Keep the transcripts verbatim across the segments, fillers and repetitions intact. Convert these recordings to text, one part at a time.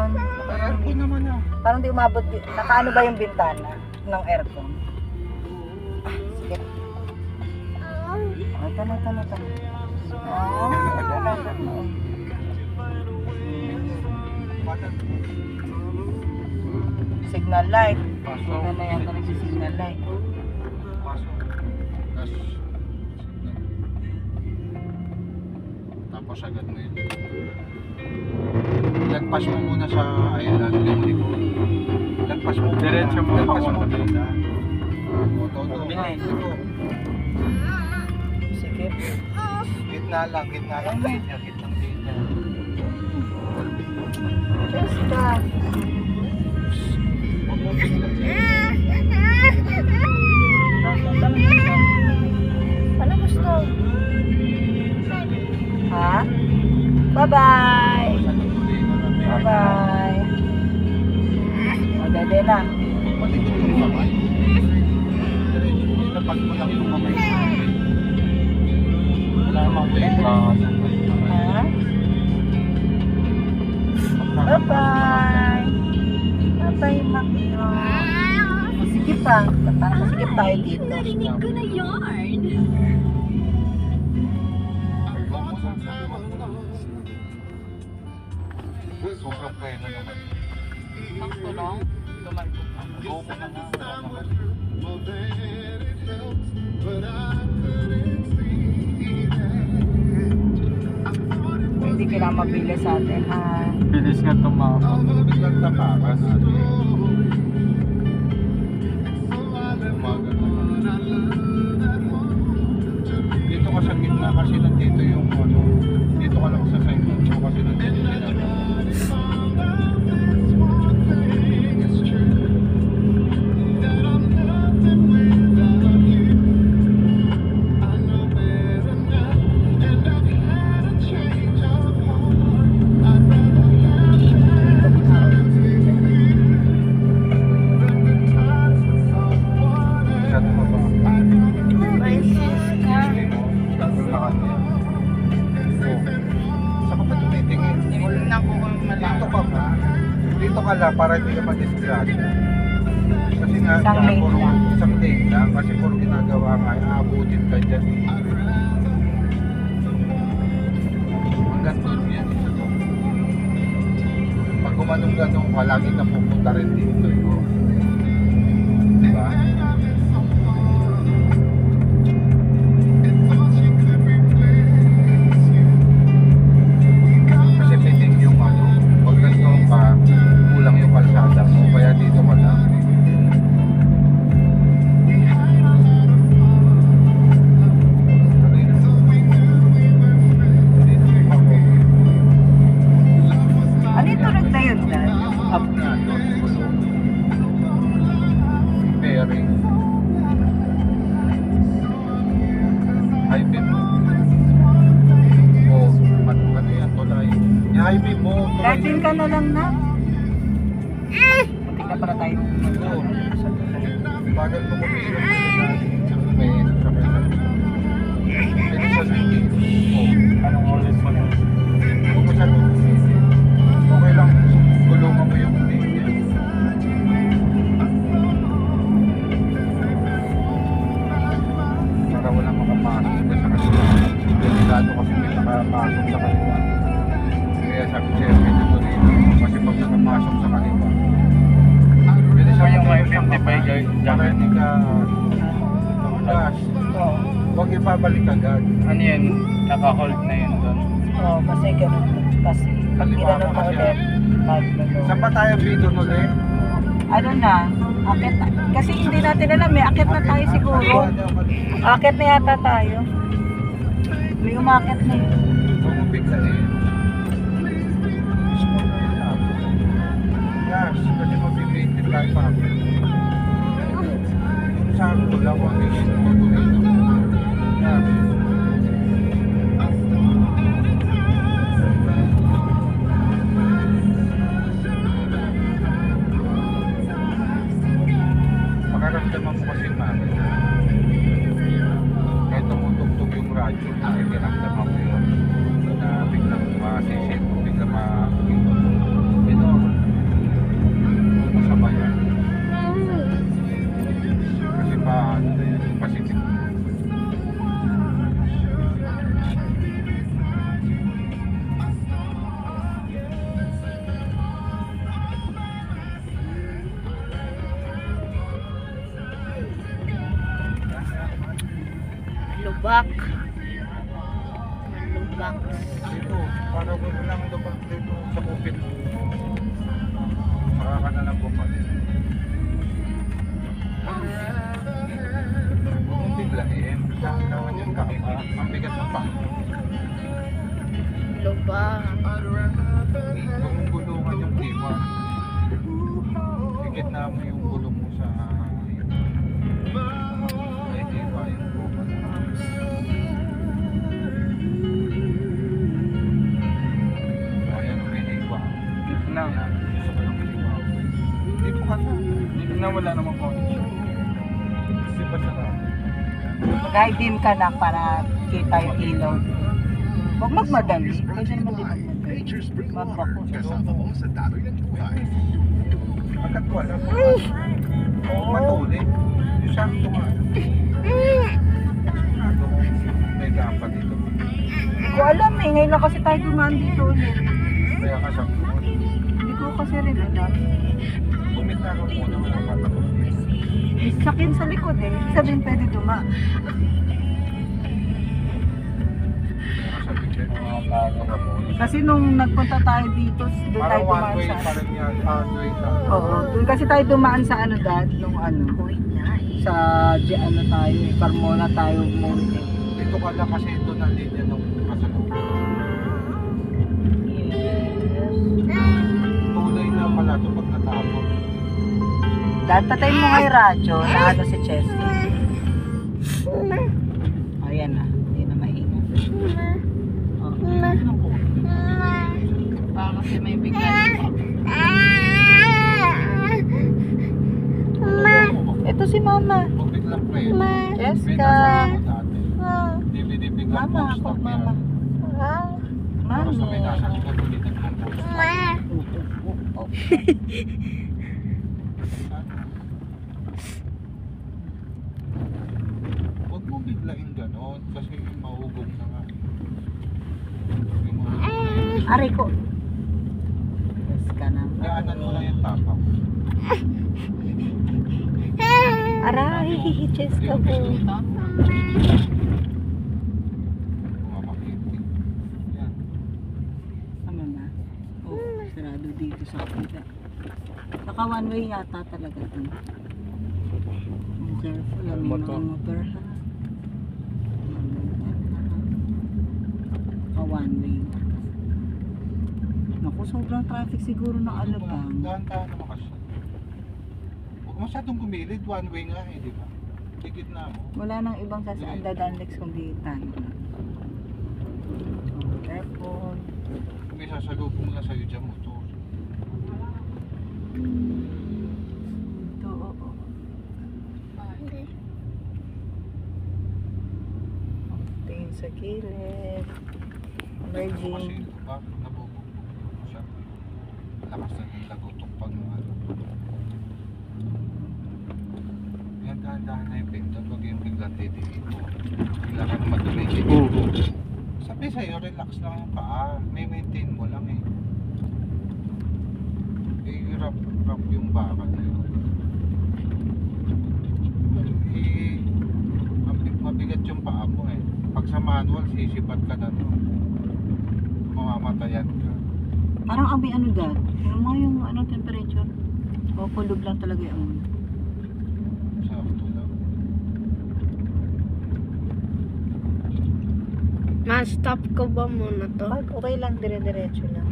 aircon. Aircon naman ah. Parang di umabot. Nakaano ba yung bintana ng aircon? Ah, sige. Oh, ito na, ito na, ito na. Oh, ito na, ito na. Signal light. Pasok. Ito na yata nagsisignal light. Pasok. Tapos, tapos agad mo yun. Lagpas mo muna sa island yung likod. Lagpas mo muna. Diretso mo Lagpas mo papunta. muna. O, todo. Bilis. Ito. Sige. Gitna lang, gitna lang. Linya, gitnang linya. Jessica. Huwag mo biglang. Ano gusto? Ha? Bye-bye! Bye-bye! Magdede na. Ha? Bye-bye! Bye-bye, Makro. Sige pa. Parang masigip tayo dito. Narinig ko na yarn. Sobrang pwede naman. Ang tulong. Tumalbog na. Go mo na nga. Wala naman. Hindi kailangan mapili sa atin, ha? Bilis nga tumama. Biglang tapakan. Dito ka sa gitna kasi nandito yung ano. Dito ka lang sa side mo kasi nandito ginagawa. Dito ka lang para hindi ka ma-disgrasya. Kasi nga, Isang lane puro, lang. isang lane lang. Kasi puro ginagawa nga, aabutin ka dyan. Hanggang doon yan. Pag gumanong-ganong ka, lagi ka pupunta rin dito. Ito. Diba? Kasi piting yung ano, pag ganito ka, kulang yung kalsada mo, kaya dito ka lang. Ano yung tunog na yun, Dad? Up na, no? Bearing. High beam. Oh, ano, ano yan, tulay. I-high beam mo, tulay. Driving ka na lang na. Muntik na para tayo. Oo. Bagal mo kumilo. May sa kaya. Pwede sa tingin. Oh. Anong oras mo na? Huwag mo sa tingin. Okay lang. Gulungan mo yung linya. Para walang makapasok ka sa kanila. Delikado kasi may nakapasok sa kanila. Kaya sabi ko sa'yo, medyo tulino. Kasi pag nakapasok sa kanila, pwede sa Yung may mga fifty-five guys, para hindi ka tulas. Oo. Huwag ibabalik agad. Ano yan? Naka-hold na yun doon. Oo, kasi ganun. Kasi pag Kaliwa ginanong ka mo kasi. ulit, pag Saan pa tayo dito ulit? ano na, akit na. Kasi hindi natin alam eh, akit na tayo siguro. Akit na yata tayo. May umakit na yun. Huwag mo biglain. Small na yun lang. Yes, kasi mag-maintain tayo pa. Yung saan ko lang, huwag yung tutuloy na. Yes. Makaramdaman mo kasi mami. Kahit tumutugtog yung radyo, nakikiramdaman mo yun. Na biglang masisip, biglang ma... Ito, Lubak. Lubak. Dito, para mo lang lubak dito sa kupit. Saka ka na lang bumalik. Huwag mong biglain. Dahan-dahan yung kakima. Ang bigat ng pang. Lubak. Huwag mong gulungan yung kima. Higit na mo yung gulong mo sa ay iba yung buka. Ayan, may iba. Dito na. Ayan, gusto ko lang iba. Dito ka na. Dito na wala namang connection. Kasi ba sa ka? Guide dim ka na para kita yung ilaw. Huwag magmadali. Pwede naman di magmadali. Magbako. Agad wala po. Oo, matuli. Yung sakto nga. Ano kung may dapat dito. Hindi ko alam eh. Ngayon lang kasi tayo dumaan dito ulit. Kaya ka sakto mo. Hindi ko kasi rin alam. Bumita ka muna mga patapos. May sakin sa likod eh. Ibig sabihin pwede dumaan. Kaya ka sabi ko, mga bago ka muna. Kasi nung nagpunta tayo dito, doon tayo Parang one dumaan way sa pa rin yan. One way ka. Oo, doon kasi tayo dumaan sa ano dad, nung ano, sa di ano tayo, eh, Carmona tayo muna. Dito ka lang kasi ito na linya ng kasalubong. Tulay na pala ito pag natapos. Dad, patay mo nga yung radyo na ano si Chesky. Ayan na, hindi na maingat. Oo. Baka kasi may bigay. Ito si Mama. Kung biglang pre, may Jessica. nasa likod dati. D V D biglang Mama, post ako, up Mama. yan. Para sa may nasa Mami. likod, hindi naglang post up. Huwag mo biglain ganon kasi mahugog na nga. Yung mahugog. Aray ko. Jessica na. Gaanan mo lang yung tapak. Aray, Jessica po. Mamakiti. Yan. Ano na? Oh, sarado dito sa kapila. Naka one way yata talaga ito. Careful, ang mga Motor. motor ha. Naka one way. Naku, sobrang traffic siguro ng Alabang. Dahan-dahan naman kasi. Huwag masyadong gumilid, one way nga eh, di ba? Tigit na mo. Wala nang ibang sasaan dadaan Lex kundi tayo. Careful. Kung may sasalubong na sa'yo dyan motor. Ito, oo. Tingin sa gilid. Kasi Merging. ba, nabubugbog mo siya. Lakas na ng lagutok pag ano. Yan, dahan-dahan na yung pindot. Huwag yung biglang titihin mo. Bigla ka naman tumitigil mo. Sabi sa'yo, relax lang yung paa. May maintain mo lang eh. Eh, rap-rap yung bakal na yun. Eh, mabig- mabigat yung paa mo eh. Pag sa manual, sisipat ka na to. Mamamatayan ka. Parang abi ano dad? Ano mo yung ano temperature? O kulog lang talaga yung Sakto lang. Ma-stop ko ba muna to? Pag okay lang, dire-diretso lang.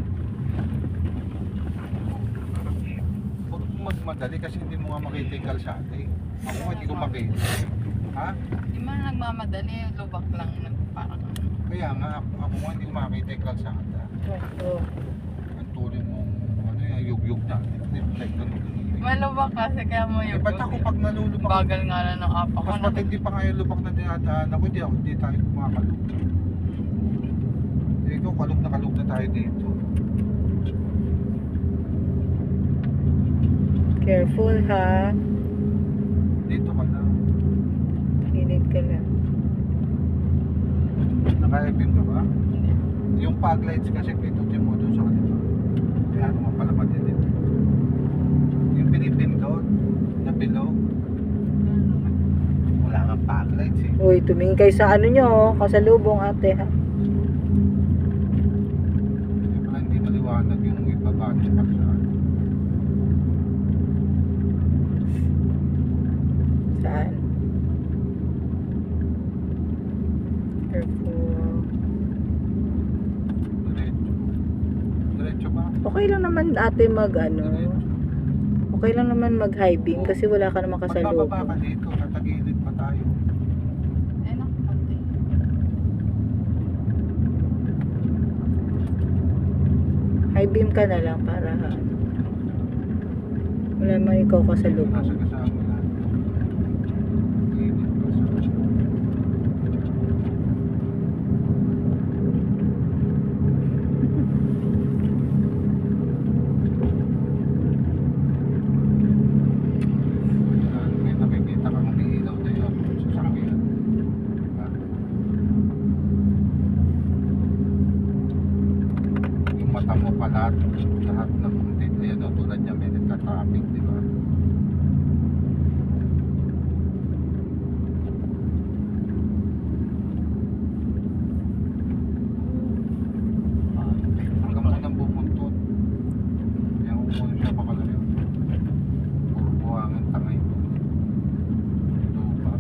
Huwag mong magmadali kasi hindi mo nga makita yung kalsada eh. Ako nga hindi ko makita. Ha? Di man nagmamadali, lubak lang. Parang Kaya nga, ako, ako nga hindi ko makita yung kalsada. Oo. Ang tuloy mo, ano yung yug-yug natin. Like, ganun, ganun. malubak kasi kaya mo Eh, yung ba't ako pag nalulubak? bagal nga na ng apa ko Mas na. matindi pa nga yung lubak na dinadaan ako, hindi ako, hindi tayo kumakalog. Eh, ikaw, kalog na kalog na tayo dito. Careful ha. Dito ka na. Gilid ka lang. Naka-beam ka ba? Yung fog lights kasi pindutin mo doon sa kanila. Kaya naman pala madilim. Yung pinipindot na bilog. Wala kang fog lights eh. Uy, Uy, tumingin kayo sa ano nyo, oh, kasalubong ate ha. Kaya pala hindi maliwanag yung ibaba niya pa sa ano. Saan? Careful. Diretso. Diretso ba? Okay lang naman ate mag ano. Diretso. Okay lang naman mag high beam kasi wala ka naman Magbababa ka kasalubong. dito, tatagilid pa tayo. Eh, nakapati. High beam ka na lang para ano. Wala naman ikaw kasalubong. Nasa kasama lahat. Gilid pa sa... May nakikita kang umiilaw na yun sa sakyan. Diba? Yung mata mo pa lahat, lahat ng ayan o, tulad niya may nagka-traffic, di ba? Hanggang mo nang bumuntot. Kaya kung muna siya pakala yun. Puro buwangan tangay ko. Ito pa.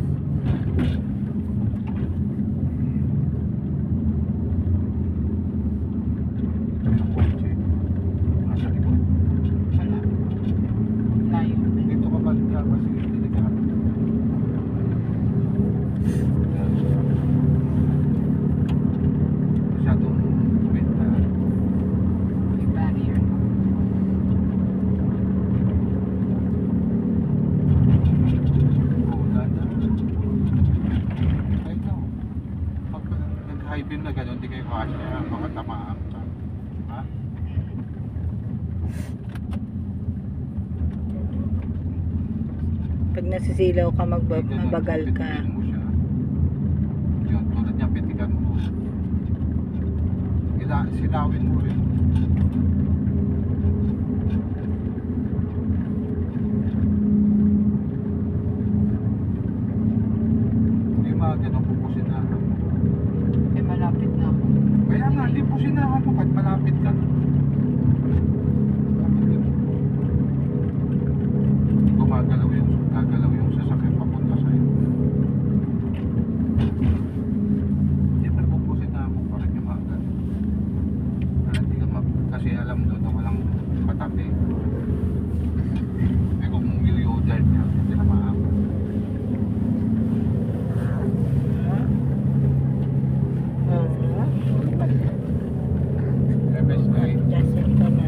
Ang kotse. Nasa likod. Wala. Layo. Dito ka banda kasi delikado. Masyadong benta. May barrier. Wala na. Ay no. Pag nag-high beam na gano'n, di kayo kasya. Baka tamaan ka. Ha? Pag nasisilaw ka magba- Ganun, mabagal ka. pipitikin mo siya. Yun, tulad niya, pitikan mo. Ila, silawin mo rin. Hindi mga ganun pupusinahan mo. Eh, malapit na ako. Kaya nga, di pusinahan mo kahit malapit ka na. Bakit yun? Gumagalaw yung, gagalaw yung sasakyan papunta sa'yo. Siyempre pupusinahan mo pa rin yung mga ganun. Para hindi ka ma- kasi alam doon na walang katabi. Eh kung yung niya, hindi na maabot. M S eight. Justin ka na.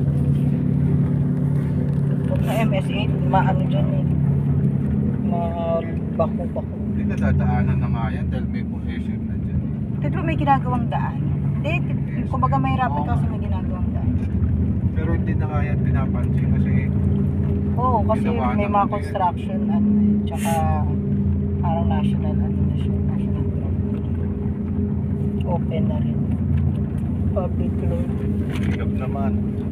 Huwag na M S eight, maano dyan eh. Mabako-bako. Hindi na dadaanan na nga yan dahil may possession na dyan. Di ba may ginagawang daan? Hindi, t- kumbaga mahirapan Oo. kasi may ginagawang daan. Pero hindi na nga yan pinapansin kasi Oo, kasi Ginawa may naman mga eh. construction ano eh, tsaka parang national ano na siya, national road. Open na rin. Public road. hirap naman.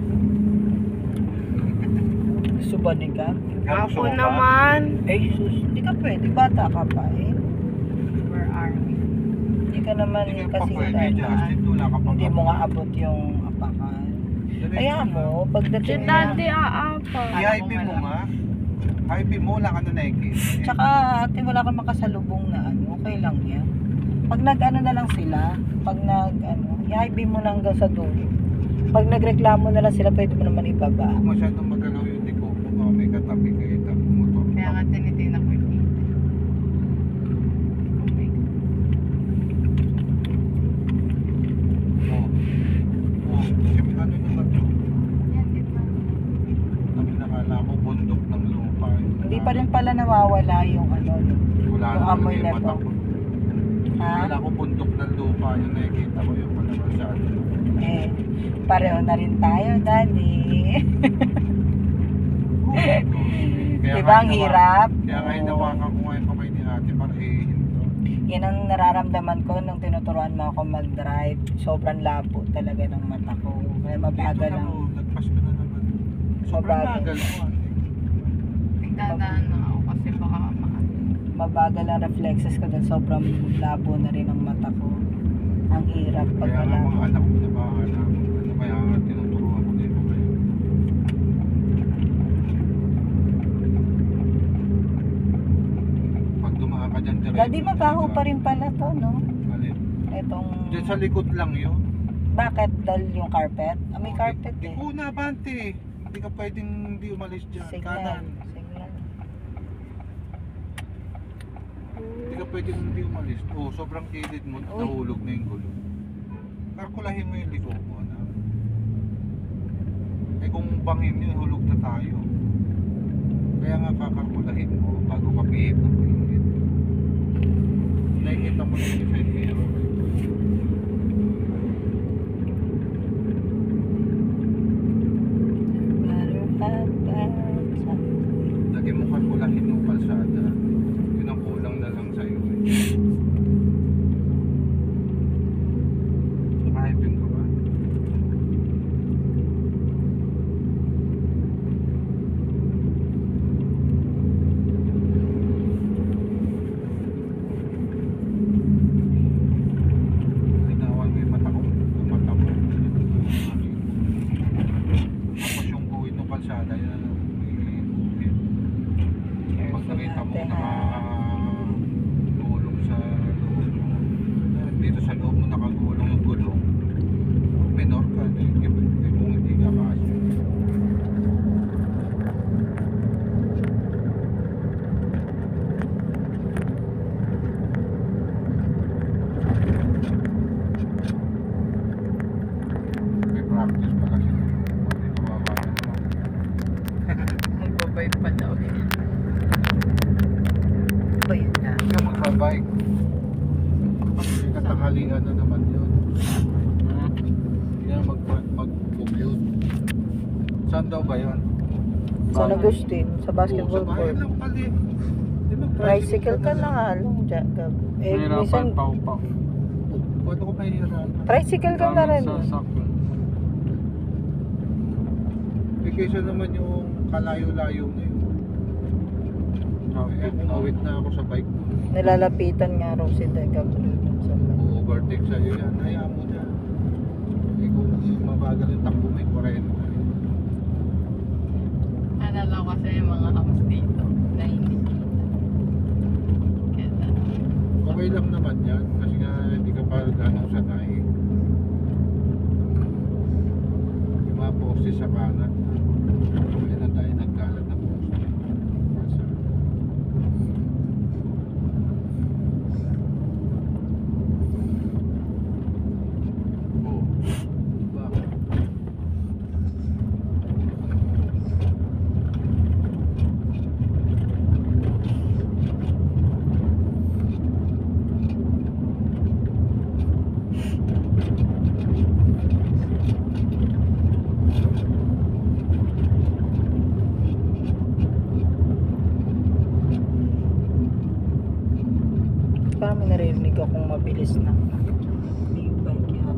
Gusto ba ni ka? Gusto Ako mo ba? naman. Eh, sus, hindi ka pwede. Bata ka pa eh. Where are we? Hindi ka naman Hindi ka pa kasi pwede, Justin. Wala ka pa hindi mo pa- nga abot yung apakan. Diretso Kaya lang. mo, Si pagdating na, daddy aapa. I-I P mo nga. I P mo, wala ka na nakikita. tsaka ate wala kang makasalubong na ano, okay lang yan. Pag nag-ano na lang sila, pag nag ano, i-I B mo na hanggang sa dulo. Pag nagreklamo na lang sila, pwede mo naman ibaba. Huwag masyadong magalaw yung liko mo. Baka may katabi kayo ng motor. Kaya nga tinitingnan ko yung kita. Oh my God. Oh. Oh, kasi ano yung bato? Yan, dito. Kami nakala ko bundok ng lupa. Hindi pa rin pala nawawala yung ano, Wala yung na amoy yung na mata to. ko. Ha? Wala ko bundok ng lupa. Yung nakikita ko yung pala masyado. Eh, pareho na rin tayo, daddy. Kaya Diba ang nga hinawa- hirap? Kaya nga hinawakan ko nga yung kamay ni ate para ihinto. Yan ang nararamdaman ko nung tinuturuan mo ako mag-drive. Sobrang labo talaga ng mata ko. Kaya Dito mabagal na lang. mo, nagpas ko na naman. Sobrang Mabagal. bagal mo ate. Nagdadaan na ako kasi baka maano. mabagal ang reflexes ko dahil sobrang labo na rin ang mata ko. Ang hirap pag Kaya nga mga malabo. anak ko na bahala. Ano kaya tinuturuan ko dito kayo? Pag dumaan ka dyan diretso. Daddy, mabaho pa rin pala to, no? Alin? Itong... Diyan sa likod lang yun. Bakit? Dahil yung carpet? Ah, may carpet Di eh. ko na, Bante. Hindi ka pwedeng hindi umalis dyan. Signal. Kanan. Signal. Hindi ka pwedeng hindi umalis. Oo, sobrang kilid mo. Uy. Nahulog na yung gulo. Kalkulahin mo yung liko mo. Na. Eh kung bangin yun, hulog na tayo. Kaya nga kakalkulahin mo bago ka pihit na pihit. Nakikita mo na yung side mirror. Lagi mo kalkulahin yung kalsada. Yun ang kulang na lang sa'yo. Eh. Nakahipin ka ba? Linawan mo yung mata ko. Yung mata mo. Tapos yung buwid ng kalsada, yan ano. Pag nakita mo nakagulong sa loob mo, dito sa loob mo nakagulong yung gulong, minor ka, eh, eh, kung hindi ka kasi. May practice pa kasi. Hindi kawawa ka naman. Magbabay pa daw. Ba yun na? Hindi ka magbabike. Kasi katanghalian na naman yun. Hindi ka mag- mag-commute. Saan daw ba yun? San Agustin, sa basketball Oo, sa bayan court. lang pali. Di ba, Tricycle ka na nga lang, Jack. Eh, Mahirapan minsan, pau-pau. Oh, paano ko mahihirapan? tricycle ka na rin. Daming sasakyan. Eh, kaysa naman yung kalayo-layo na yun. Eh, kung awit na ako sa bike mo, Nilalapitan nga raw si Teka. Sa overtake sa'yo yan, hayaan mo na. Eh, kung mabagal yung takbo may forty. Ano lang kasi yung mga hams dito na hindi kita. Kaya Okay lang naman yan, kasi nga hindi ka pa gano'ng sanay. Yung mga poste sa kanan, kaya na tayo nagkalat na poste. Kasi, oh, bakit? Parang may narinig akong mabilis na. May bike yan.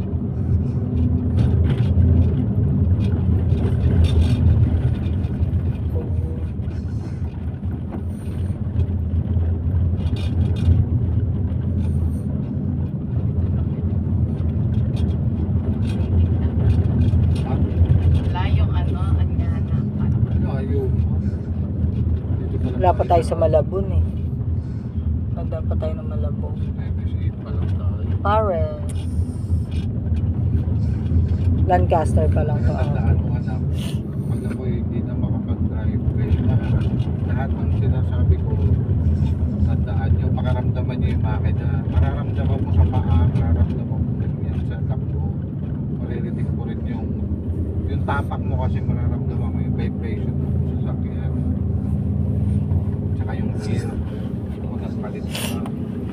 Ah, wala yung ano, anyana. layo mo. Dito pa lang Wala pa tayo sa Malabon eh. Wala pa tayo ng Malabon. ninety-eight pa lang tayo. Pares. Lancaster pa lang to. Tandaan mo anak, pag ako hindi na makapag-drive, kaya na lahat ng sinasabi ko, tandaan nyo, makaramdaman nyo yung makina. Mararamdaman mo sa paa, mararamdaman mo ganyan sa takbo. Maririnig ko rin yung yung tapak mo kasi mararamdaman mo yung vibration ng sasakyan. Tsaka yung gear, kung nagpalit ka na.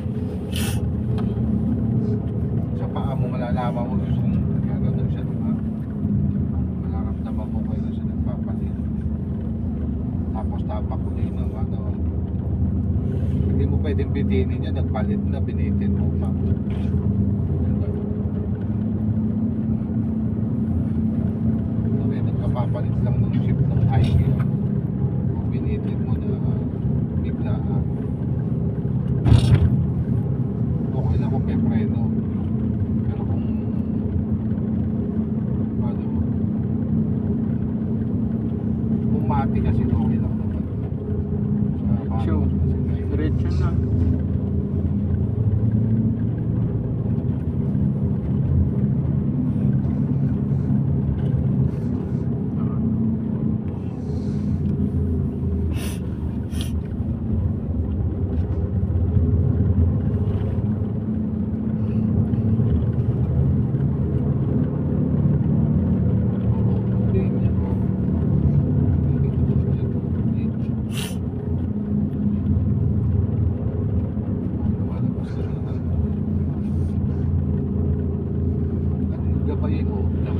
Sa paa mo malalaman mo yung gano'n siya, diba? Mararamdaman mo kayo na siya nagpapalit. Tapos tapak ulit ng ano. Hindi mo pwedeng bitinin niya, nagpalit na, binitin mo pa. Okay, nagkapapalit lang ng chip ng I Q. Kung binitin mo na biglaan. Makati kasi okay lang naman. Sa Makati Sure. kasi Diretso na. gabayin mo lang.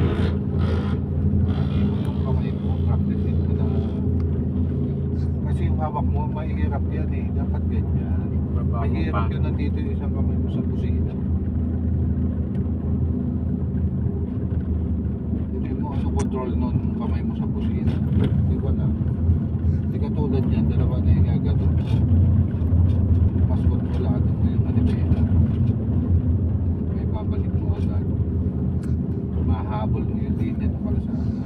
Yung kamay mo, practice mo na. Kasi yung hawak mo, mahirap yan eh. Dapat ganyan. Baba mo Mahirap pa. yun nandito yung isang kamay mo sa busina. Hindi mo ano control nun kamay mo sa busina. Hindi wala. Hindi katulad yan, dalawa na yung gagawin mo. Mas kontrolado mo yung manibela. May babalik mo agad. Mahabol mo yung linya na para sa ano.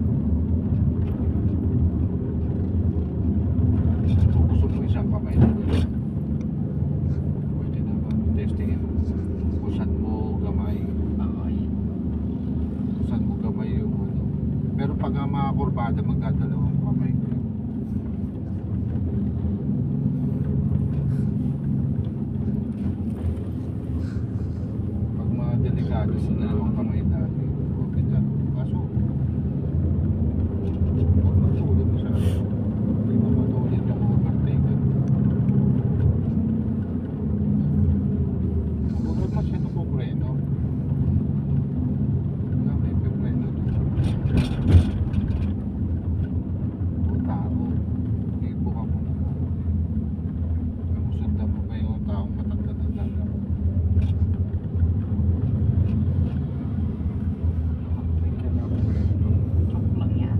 Kung gusto mo isang kamay na doon, pwede naman testingin mo kung saan mo gamay. Okay. Kung saan mo gamay yung ano. Pero pag ang mga kurbada, magdadalawang kamay ka. Pag mga delikado, dalawang kamay natin. Okay lang. Kaso, huwag matulog mo sa ano. Hindi mo matulog yung overtake. Huwag masyado po preno. Wala may pipreno doon. O tao. Ipo ka muna. Namusundan mo pa yung taong matanda na lang. Chok lang yan.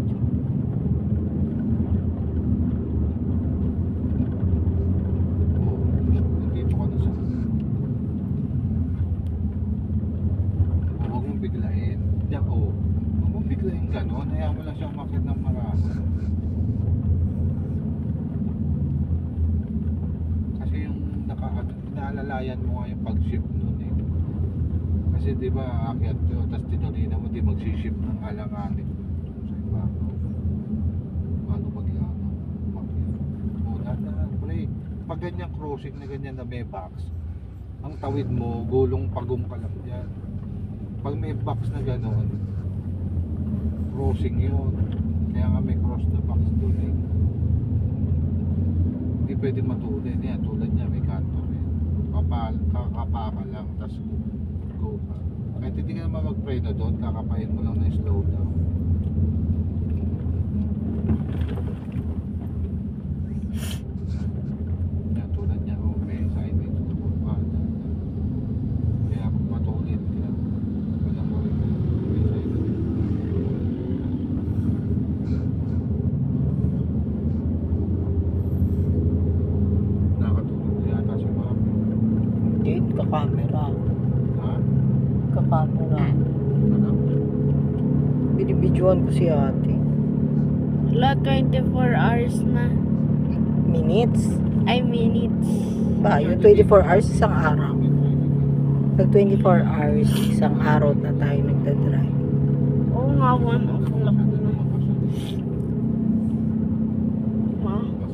Oo. Nandito ka na sa huwag mong biglain. Diyan, oo. Huwag mong biglain gano'n. Hayaan mo lang siyang umakyat ng marami. Kasi yung naka, naalalayan mo nga yung pag-shift nun eh. Kasi di ba aakyat yun, tapos tinulina mo, di magsishift ng alanganin sa ibabaw. Paano maglano? Umakyat. O, dahan break. Pag ganyan crossing na ganyan na may box, ang tawid mo, gulong pagum ka lang dyan. Pag may box na gano'n, crossing yun. Kaya nga may cross na box doon eh. Hindi pwede matulin yan. Tulad niya, may kanto rin. Kapal, kakapa ka lang, tas go ka. Kahit hindi ka naman mag-preno doon, kakapain mo lang na slow down. Yan, tulad niya, oh, may signage na kumpana. Kaya kung matulin ka, wala mo rin may signage. Nakatulog yata si Mami. Hindi, kakamera. Ha? Kakamera. Ano? Binibidyoan ko si ate. Wala, twenty-four hours na. Minutes. Ay, minutes. Ba, yung twenty-four hours, isang araw. Pag twenty-four hours, isang araw na tayo nagdadrive. Oo nga, one o'clock na. Ma?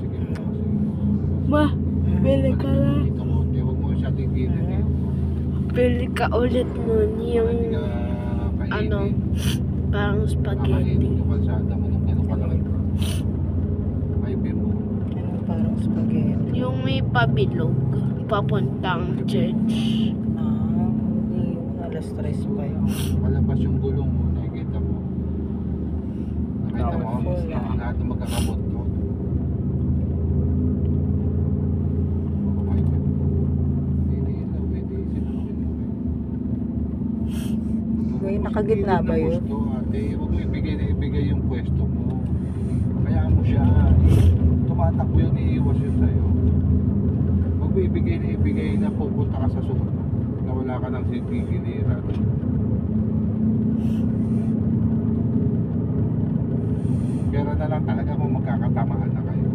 Ma, bili ka na. Dito mo, di wag mo siya tigilin eh. Bili ka ulit nun yung Hindi ka kainin. ano, parang Kakainin spaghetti. yung kalsada mo ng gano'ng kalaki. Highway mo. Ano, parang spaghetti. Yung may pabilog, papuntang church. Ah, hindi yun. Alas tres pa yun. Palabas yung gulong mo, nakikita mo. Nakita mo, Powerful, ah. lahat ng magkakabot ko. Oo, highway mo. Hindi ilaw, hindi sinawin mo eh. May nakagitna ba yun? Gusto, ate, huwag mo ibigay na ibigay yung pwesto mo. Kaya mo siya, tumatakbo yun, iiwas yun sa'yo. Huwag mo ibigay na ibigay na pupunta ka sa sumunod na wala ka ng sigigiliran. Kaya na lang talaga kung magkakatamaan na kayo.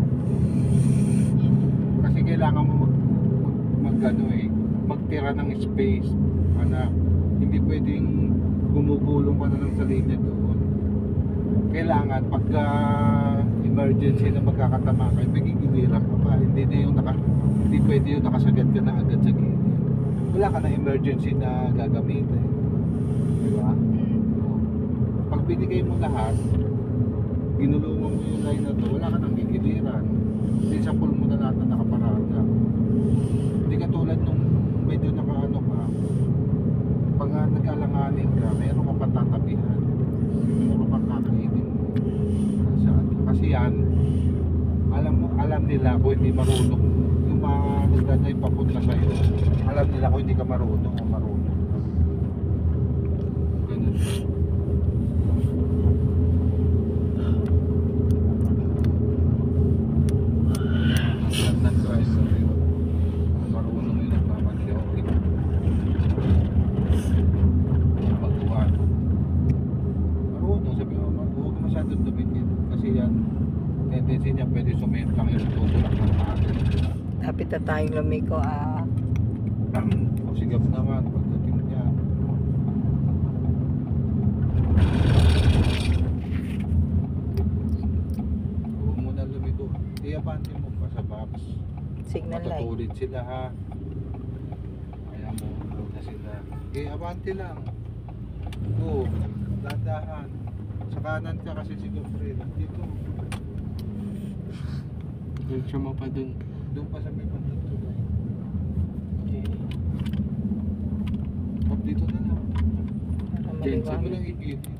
Kasi kailangan mo mag, mag, mag ano eh, magtira ng space. Anak, hindi pwedeng gumugulong ka na lang sa linya doon. Kailangan pagka emergency na magkakatama kayo, magigiliran ka pa. Hindi na yung naka, hindi pwede yung nakasagad ka na agad sa gilid. Wala ka na emergency na gagamitin. Di ba? Pag binigay mo lahat, ginulungan mo yung line na to, wala ka nang gigiliran. Hindi sa pool mo na lahat na nakaparada. Hindi ka tulad nung medyo nakaano ka, pag uh, nag-alanganin ka, meron ka patatabihan. Meron ka kakainin. Kasi, kasi yan, alam mo, alam nila kung hindi marunong yung mga nagdanay papunta sa'yo. Alam nila kung hindi ka marunong o marunong. Ganun. Nag-driver yun. Marunong yung nagmamadali. Okay. Pagkuhan. Marunong. Sabi mo, huwag masyadong dumikit. Kasi yan, tendency niya pwede sumayot lang yung tutulak ng maaga. Dapat na tayong lumiko ah. O sigap naman pagdating niya. Huwag mo na lumiko. Iabante mo pa sa box. Signal light. Matutulid sila ha. Kaya mo huwag na sila. Eh, abante lang. Go. Dandahan. Sa kanan ka kasi siguro Fred. Dito. Diretso mo pa dun. Doon pa sa may bandang tulay. Pag dito na lang. Para Diyan maliwanag. mo lang i-edit.